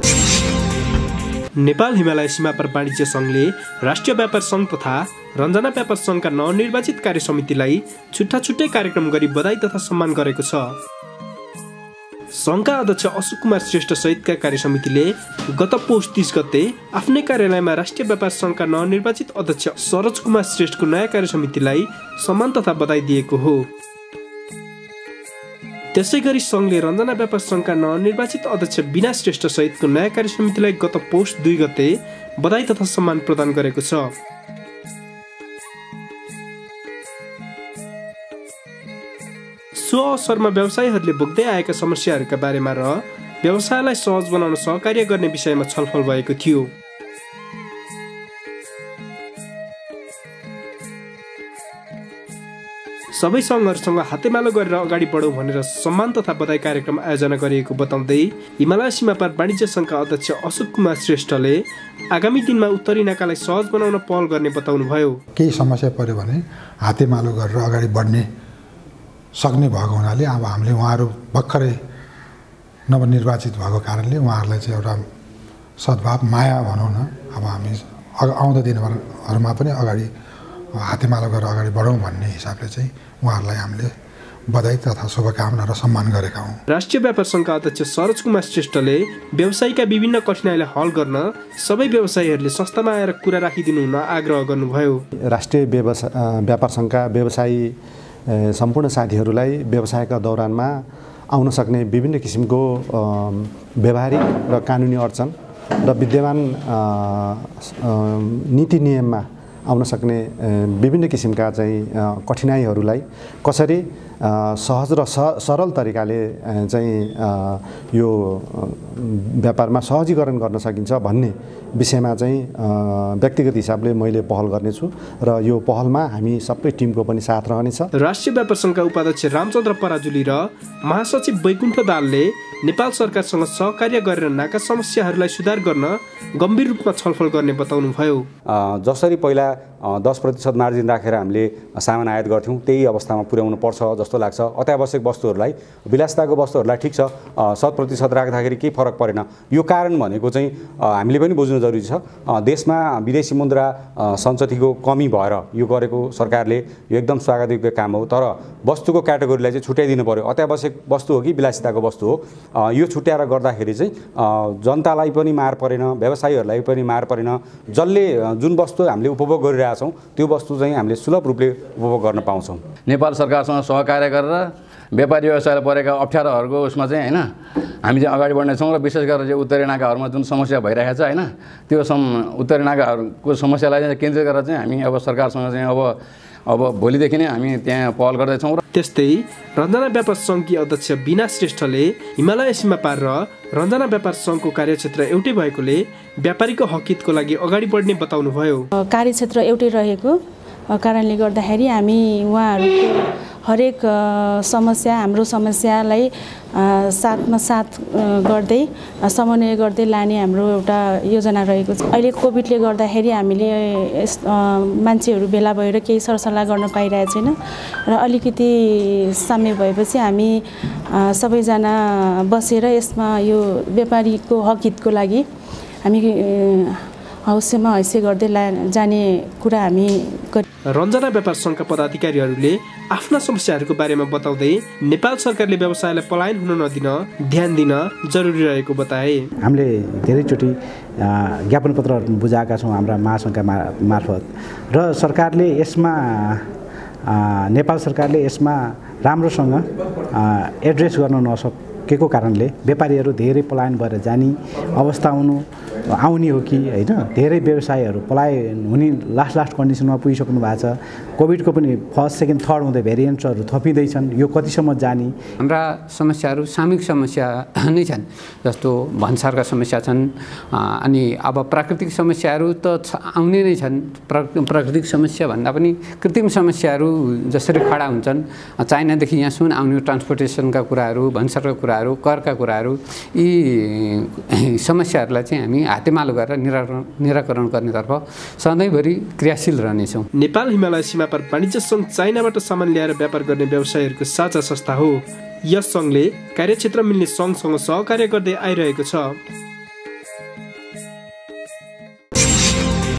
नेपाल हिमालय सीमापार वाणिज्य संघले राष्ट्रिय व्यापार संघ तथा रञ्जना व्यापार संघका नवनिर्वाचित कार्य समितिलाई छुट्टा छुट्टै कार्यक्रम गरी बधाई तथा सम्मान गरेको छ। संघका अध्यक्ष अशोक कुमार श्रेष्ठ सहितका कार्य समितिले गत पौष 30 गते आफ्नै कार्यालयमा राष्ट्रिय व्यापार संघका नवनिर्वाचित अध्यक्ष सरोज कुमार श्रेष्ठको नयाँ कार्य समितिलाई सम्मान तथा बधाई दिएको हो। त्यसैगरी संघले रञ्जना व्यापार संघका नवनिर्वाचित अध्यक्ष बिना श्रेष्ठ सहितको नयाँ कार्य समितिलाई गत पौष 2 गते बधाई तथा सम्मान प्रदान गरेको छ। सो अवसरमा व्यवसायीहरूले भोग्दै आएका समस्याहरूका बारेमा र व्यवसायलाई सहज बनाउन सहकार्य गर्ने विषयमा छलफल भएको थियो। सबै सङ्घहरूसँग हातेमालो गरेर अगाडि बढौँ भनेर सम्मान तथा बधाई कार्यक्रम आयोजना गरिएको बताउँदै हिमालय सीमापार वाणिज्य संघका अध्यक्ष अशोक कुमार श्रेष्ठले आगामी दिनमा उत्तरी नाकालाई सहज बनाउन पहल गर्ने बताउनुभयो। केही समस्या पर्यो भने हातेमालो गरेर अगाडि बढ्ने सक्ने भएको हुनाले अब हामीले उहाँहरू भर्खरै नवनिर्वाचित भएको कारणले उहाँहरूलाई चाहिँ एउटा सद्भाव माया भनौँ न, अब हामी आउँदो दिनहरूमा पनि अगाडि हातेमालो गरेर अगाडि बढौँ भन्ने हिसाबले चाहिँ उहाँहरूलाई हामीले बधाई तथा शुभकामना र सम्मान गरेका हौँ। राष्ट्रिय व्यापार संघका अध्यक्ष सरोज कुमार श्रेष्ठले व्यवसायीका विभिन्न कठिनाइलाई हल गर्न सबै व्यवसायीहरूले संस्थामा आएर कुरा राखिदिनु हुन आग्रह गर्नुभयो। राष्ट्रिय व्यापार संघका व्यवसायी सम्पूर्ण साथीहरूलाई व्यवसायका दौरानमा आउन सक्ने विभिन्न किसिमको व्यवहारिक र कानुनी अडचन र विद्यमान नीति नियममा आउन सक्ने विभिन्न किसिमका चाहिँ कठिनाइहरूलाई कसरी सहज र सरल तरिकाले चाहिँ यो व्यापारमा सहजीकरण गर्न सकिन्छ भन्ने विषयमा चाहिँ व्यक्तिगत हिसाबले मैले पहल गर्नेछु र यो पहलमा हामी सबै टिमको पनि साथ रहनेछ। राष्ट्रिय व्यापार संघका उपाध्यक्ष रामचन्द्र पराजुली र महासचिव वैकुण्ठ दालले नेपाल सरकारसँग सहकार्य गरेर नाका समस्याहरूलाई सुधार गर्न गम्भीर रूपमा छलफल गर्ने बताउनुभयो। जसरी पहिला 10% मार्जिन राखेर हामीले सामान आयात गर्थ्यौँ त्यही अवस्थामा पुर्याउनु पर्छ जस्तो लाग्छ। अत्यावश्यक वस्तुहरूलाई विलासिताको वस्तुहरूलाई ठिक छ 100% राख्दाखेरि केही फरक परेन। यो कारण भनेको चाहिँ हामीले पनि बुझ्नु जरुरी छ। देशमा विदेशी मुद्रा सञ्चितको कमी भएर यो गरेको सरकारले यो एकदम स्वागतयोग्य काम हो, तर वस्तुको क्याटेगोरीलाई चाहिँ छुट्याइदिनु पर्यो। अत्यावश्यक वस्तु हो कि विलासिताको वस्तु हो, यो छुट्याएर गर्दाखेरि चाहिँ जनतालाई पनि मार परेन, व्यवसायीहरूलाई पनि मार परेन। जसले जुन वस्तु हामीले उपभोग गरिरहेछौँ त्यो वस्तु चाहिँ हामीले सुलभ रूपले उपभोग गर्न पाउँछौँ। नेपाल सरकारसँग सहकार्य गरेर व्यापारी व्यवसायलाई परेका अप्ठ्यारोहरूको उसमा चाहिँ हैन हामी चाहिँ अगाडि बढ्नेछौँ र विशेष गरेर चाहिँ उत्तरी नाकाहरूमा जुन समस्या भइरहेको छ हैन त्यो उत्तरी नाकाहरूको समस्यालाई चाहिँ केन्द्रित गरेर चाहिँ हामी अब सरकारसँग चाहिँ अब भोलिदेखि नै हामी त्यहाँ पहल गर्दैछौँ। त्यस्तै रञ्जना व्यापार संघकी अध्यक्ष बिना श्रेष्ठले हिमालय सीमापार र रञ्जना व्यापार संघको कार्यक्षेत्र एउटै भएकोले व्यापारीको हकितको लागि अगाडि बढ्ने बताउनुभयो। कार्यक्षेत्र एउटै रहेको कारणले गर्दाखेरि हामी उहाँहरूको हरेक समस्या हाम्रो समस्यालाई साथमा साथ गर्दै समन्वय गर्दै लाने हाम्रो एउटा योजना रहेको छ। अहिले कोभिडले गर्दाखेरि हामीले मान्छेहरू भेला भएर केही सरसल्लाह गर्न पाइरहेको छैन र अलिकति साम्य भएपछि हामी सबैजना बसेर यसमा यो व्यापारीको हकितको लागि हामी हौस्यमा हैस्य गर्दै जाने कुरा हामी रञ्जना व्यापार संघका पदाधिकारीहरूले आफ्ना समस्याहरूको बारेमा बताउँदै नेपाल सरकारले व्यवसायलाई पलायन हुन नदिन ध्यान दिन जरुरी रहेको बताए। हामीले धेरैचोटि ज्ञापन पत्रहरू बुझाएका छौँ हाम्रा महासङ्घका मार्फत र सरकारले यसमा नेपाल सरकारले यसमा राम्रोसँग एड्रेस गर्न नसकेको कारणले व्यापारीहरू धेरै पलायन भएर जाने अवस्था आउने हो कि हैन। धेरै व्यवसायहरू पलायन हुने लास्ट कन्डिसनमा पुगिसक्नु भएको छ। कोभिडको पनि फर्स्ट सेकेन्ड थर्ड हुँदै भेरिएन्ट्सहरू थपिँदैछन्, यो कतिसम्म जाने। हाम्रा समस्याहरू सामूहिक समस्या नै छन्, जस्तो भन्सारका समस्या छन्। अनि अब प्राकृतिक समस्याहरू त आउने नै छन्। प्राकृतिक समस्या भन्दा पनि कृत्रिम समस्याहरू जसरी खडा हुन्छन्, चाइनादेखि यहाँ सुन आउने ट्रान्सपोर्टेसनका कुराहरू, भन्सारका कुराहरू, करका कुराहरू, यी समस्याहरूलाई चाहिँ हामी हातेमालो गरेर निराकरण गर्नेतर्फ सधैँभरि क्रियाशील रहनेछौँ। नेपाल हिमालय सीमापार वाणिज्य संघ चाइनाबाट सामान ल्याएर व्यापार गर्ने व्यवसायीहरूको साझा संस्था हो। यस संघले कार्यक्षेत्र मिल्ने संघसँग सहकार्य गर्दै आइरहेको छ।